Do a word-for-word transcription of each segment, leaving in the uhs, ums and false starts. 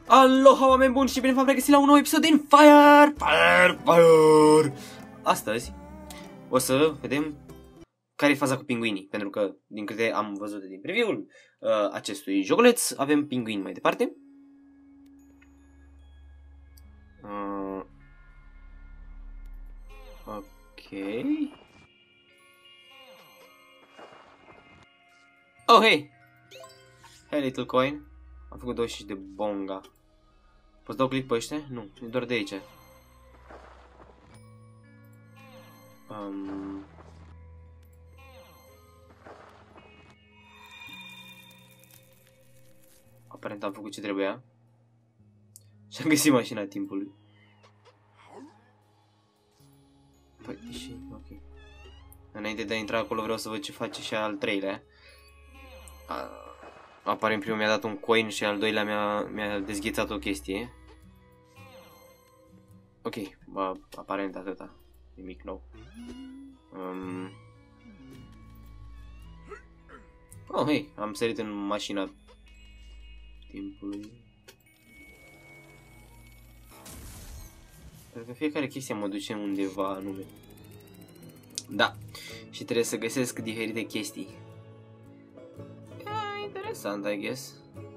Aloha, oameni buni și bine v-am regăsit la un nou episod din Fire, Fire, Fire. Astăzi o să vedem care e faza cu pinguinii, pentru că din câte am văzut din preview-ul uh, acestui joculeț avem pinguini mai departe. Uh, ok. Oh, hey! Hey, little coin. Am făcut douăzeci și cinci de bonga. Poți dau click pe ăștia? Nu, e doar de aici. Um... Aparent am făcut ce trebuia. Și am găsit mașina timpului. Păi, și... ok. Înainte de a intra acolo vreau să văd ce face și al treilea. A... Aparent primul mi-a dat un coin și al doilea mi-a mi-a dezghețat o chestie. Ok, bă, aparent atâta. Nimic nou. Um... Oh, hei, am sărit în mașina timpului. Cred că fiecare chestie mă duce undeva anume. Da, și trebuie să găsesc diferite chestii. Interesant, I guess.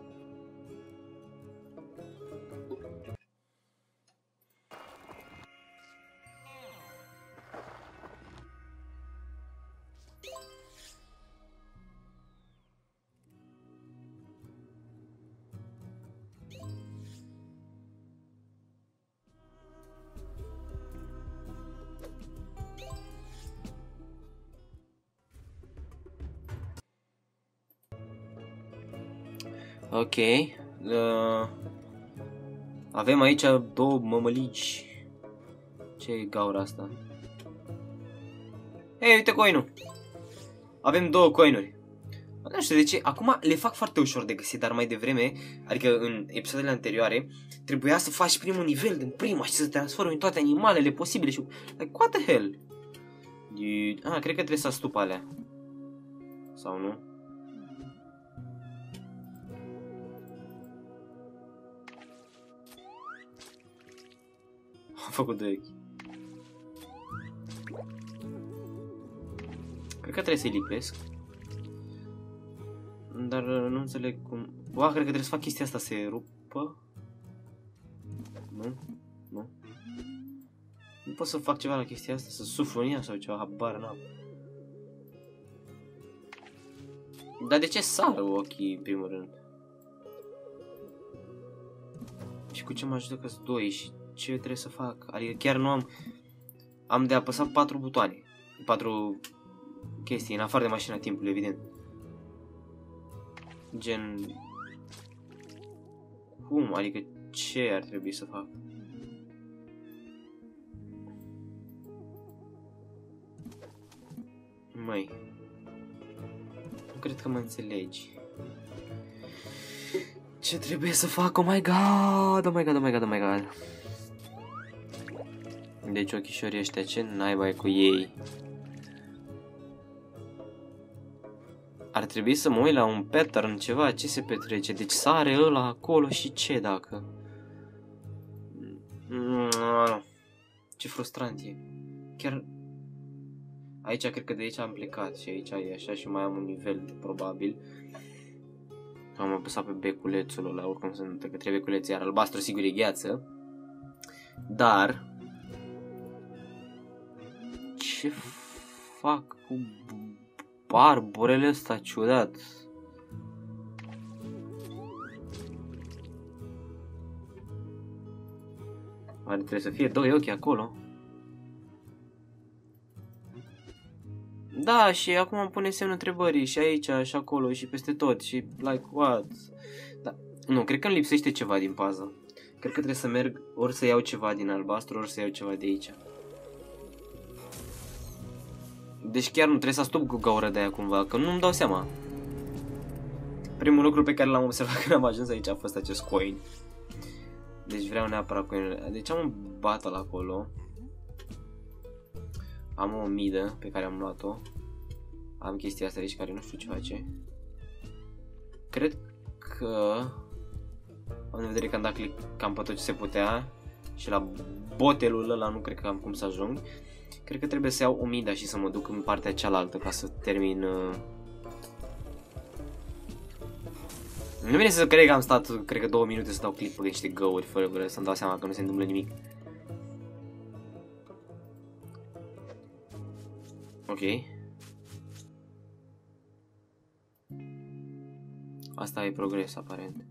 Ok, uh, avem aici două mămălici. Ce e gaura asta? Hei, uite coinul. Avem două coinuri. Nu știu de ce, acum le fac foarte ușor de găsit, dar mai devreme, adică în episoadele anterioare, trebuia să faci primul nivel din prima și să transformi în toate animalele posibile și... Like, what the hell? Dude. Ah, cred că trebuie să astup alea. Sau nu? Am făcut doi ochi. Cred că trebuie să-i lipesc. Dar nu înțeleg cum... Ua, cred că trebuie să fac chestia asta, să rupă. Nu? Nu? Nu pot să fac ceva la chestia asta, să suflu în ea sau ceva, habar n-am. Dar de ce sară ochii în primul rând? Și cu ce mă ajută că-s doi și... ce trebuie să fac? Adică chiar nu am... Am de apăsat patru butoane. Patru chestii, în afară de mașina timpului, evident. Gen... Cum? Adică ce ar trebui să fac? Măi... Nu cred că mă înțelegi. Ce trebuie să fac? Oh my god! Oh my god, oh my god, oh my god! Deci ochișorii ăștia, ce naiba e cu ei? Ar trebui să mă uit la un pattern, ceva, ce se petrece. Deci sare ăla acolo și ce dacă? Ce frustrant e. Chiar... Aici, cred că de aici am plecat și aici e așa și mai am un nivel, probabil. Am apăsat pe beculețul ăla, oricum sunt că trebuie beculeț, iar albastru sigur e gheață. Dar... Ce fac cu barborele ăsta ciudat? Oare trebuie să fie doi ochi acolo? Da, și acum îmi pune semnul întrebării și aici, și acolo, și peste tot, și like what? Da, nu, cred că îmi lipsește ceva din puzzle. Cred că trebuie să merg ori să iau ceva din albastru, ori să iau ceva de aici. Deci chiar nu trebuie să astup cu gaură de aia cumva, că nu-mi dau seama. Primul lucru pe care l-am observat când am ajuns aici a fost acest coin. Deci vreau neapărat coinul. Deci am un battle acolo. Am o midă pe care am luat-o. Am chestia asta aici care nu știu ce face. Cred că Am în vedere că am dat click cam pe tot ce se putea. Și la botelul ăla nu cred că am cum să ajung. Cred că trebuie să iau Omida și să mă duc în partea cealaltă ca să termin. Uh... Nu vine să cred că am stat, cred că două minute să dau click pe niște găuri fără vreo să-mi dau seama că nu se întâmplă nimic. Ok. Asta e progres aparent.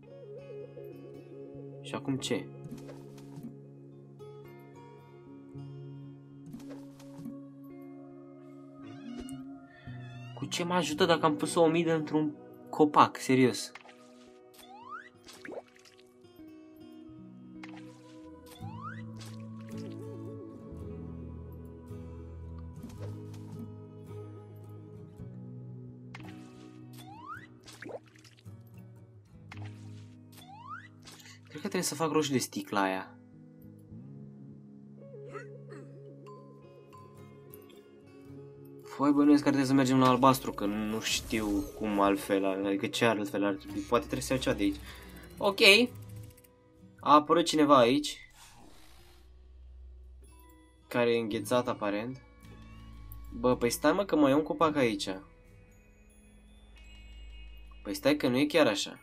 Și acum ce? Cu ce mă ajută dacă am pus o omidă într-un copac, serios? Cred că trebuie să fac roșu de sticla aia. Păi bănuiesc că trebuie să mergem la albastru, că nu știu cum altfel, adică ce altfel ar trebui. Poate trebuie să iau cea de aici. Ok. A apărut cineva aici. Care e înghețat aparent. Bă, păi stai mă că mai e un copac aici. Păi stai că nu e chiar așa.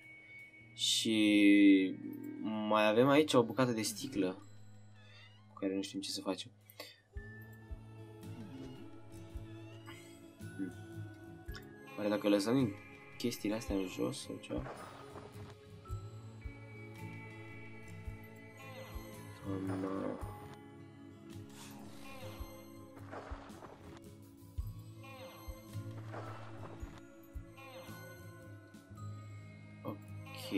Și mai avem aici o bucată de sticlă cu care nu știm ce să facem. Hmm. Oare dacă lăsăm chestiile astea în jos sau ceva? Um, Ok.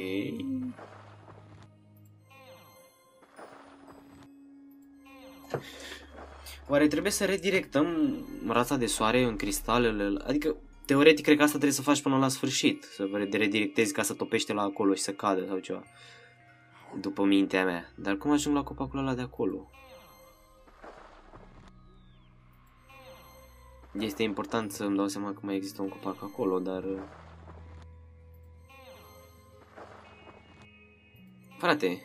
Oare trebuie să redirectăm rața de soare în cristalele? Adică, teoretic, cred că asta trebuie să faci până la sfârșit. Să redirectezi ca să topește la acolo și să cadă sau ceva. După mintea mea. Dar cum ajung la copacul ăla de acolo? Este important să îmi dau seama că mai există un copac acolo, dar... Frate.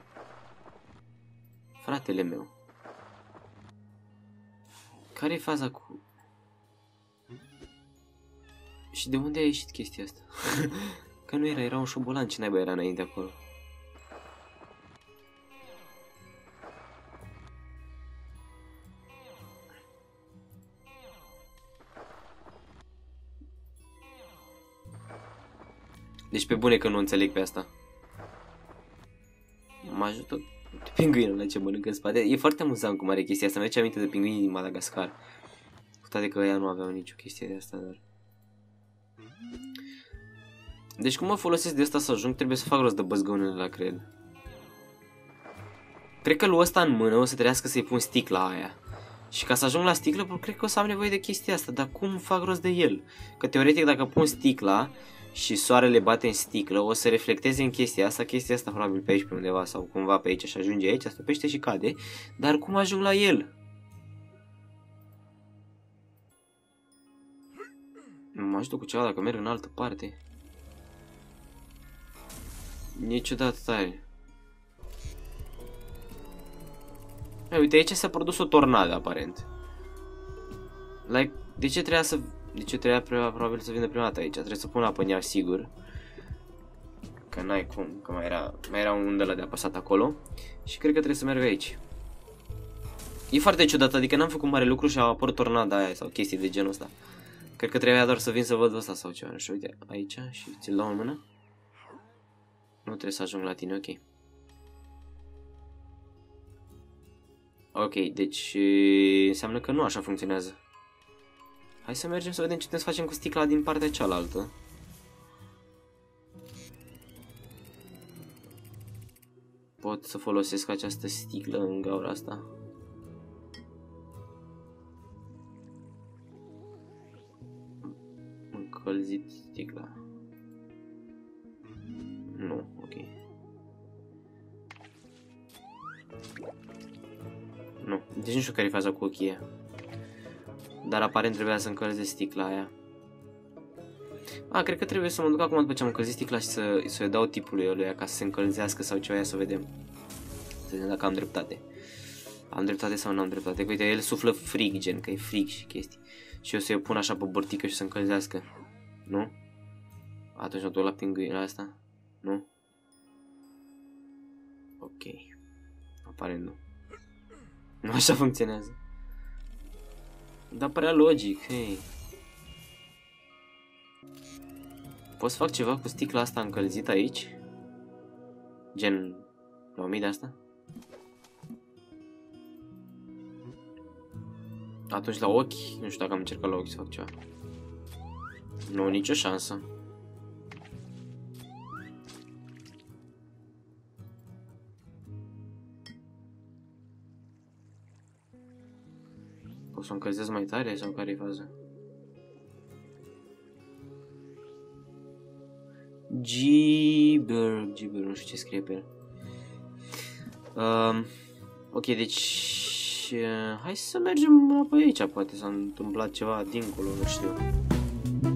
Fratele meu. Care e faza cu... Și de unde a ieșit chestia asta? Că nu era, era un șobolan, ce naiba era înainte acolo. Deci pe bune că nu înțeleg pe asta. Mă ajută pinguinul la ce mănâncă în spate. E foarte amuzant cum are chestia asta. Mi-aduce aminte de pinguinii din Madagascar. Cu toate că ea nu aveau nicio chestie de asta, dar... Deci cum mă folosesc de asta să ajung, trebuie să fac rost de băzgăunele la cred. Cred că lui ăsta în mână o să trebuiască să-i pun sticla aia. Și ca să ajung la sticlă, cred că o să am nevoie de chestia asta. Dar cum fac rost de el? Că teoretic dacă pun sticla și soarele bate în sticlă, o să reflecteze în chestia asta, chestia asta probabil pe aici pe undeva sau cumva pe aici și ajunge aici, stopește și cade. Dar cum ajung la el? Mă ajută cu ceva dacă merg în altă parte. Niciodată tare. Hai, uite, aici s-a produs o tornadă, aparent. Like, de ce trebuia să... De ce trebuia probabil să vină prima dată aici? Trebuie să pun apă în ea, sigur. Că n-ai cum, că mai era, mai era un ăla de apăsat acolo. Și cred că trebuie să merg aici. E foarte ciudat, adică n-am făcut mare lucru și a apărut tornada aia sau chestii de genul ăsta. Cred că trebuia doar să vin să văd ăsta sau ceva. Nu știu, uite, aici și ți-l dau în mână. Nu trebuie să ajung la tine, ok. Ok, deci înseamnă că nu așa funcționează. Hai să mergem să vedem ce putem să facem cu sticla din partea cealaltă. Pot să folosesc această sticlă în gaura asta. Încălzit sticla. Nu, ok. Nu, deci nu știu care e faza cu ochii. Dar aparent trebuia să încălzesc sticla aia. A, cred că trebuie să mă duc acum după ce am încălzit sticla și să, să-i dau tipului ăluia ca să se încălzească sau ceva, să vedem. Să vedem dacă am dreptate. Am dreptate sau nu am dreptate. Uite, el suflă frig, gen, că e frig și chestii. Și eu să-i pun așa pe bărtică și să încălzească. Nu? Atunci nu duc la pinguinul asta? Nu? Ok. Aparent nu. Nu așa funcționează. Dar părea logic, hei. Pot să fac ceva cu sticla asta încălzită aici? Gen, la o mie de asta? Atunci la ochi, nu știu dacă am încercat la ochi să fac ceva. Nu, nicio șansă. Pot să o încălzesc mai tare sau care e faza? Gibber, Gibber, nu știu ce scrie pe el. Um, ok, deci uh, hai să mergem pe aici, poate s-a întâmplat ceva dincolo, nu știu.